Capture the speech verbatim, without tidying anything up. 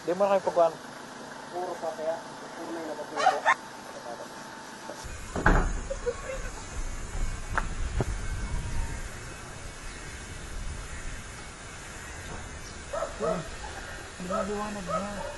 Di mo na kayo pagkuhan. Puro pa kaya. Puro na yung napapuro. Hindi na liwanag na.